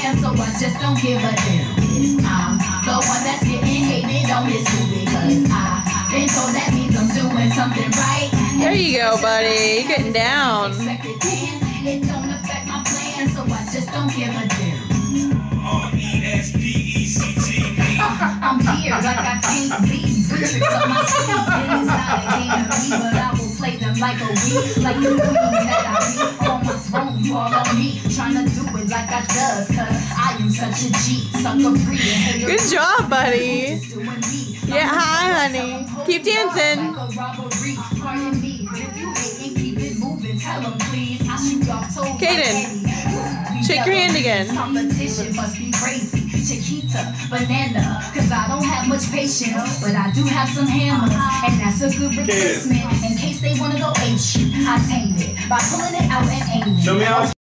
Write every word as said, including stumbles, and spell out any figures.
plan, so I just don't give a damn. I'm the one that's getting hated on this movie, because I been told that means I'm doing something right. There you go, buddy. You're getting down. It don't affect my plan, so I just don't give a damn. R E S P E C T. I'm here like I can't be. Tricks up my sleeves, it is not a game to me, but I will play them like a weed, like the queen that I be on my throne. You all on me, trying to do it like I does, cause I am such a G, sucker free and hater. Good job, buddy. Yeah, hi, honey. Keep dancing. Caden, shake your hand again. Competition must be crazy. Chiquita, banana, cause I don't have much patience, but I do have some hammers, and that's a good replacement in case they wanna go ape shit. I tamed it by pulling it out and aiming. Show me how.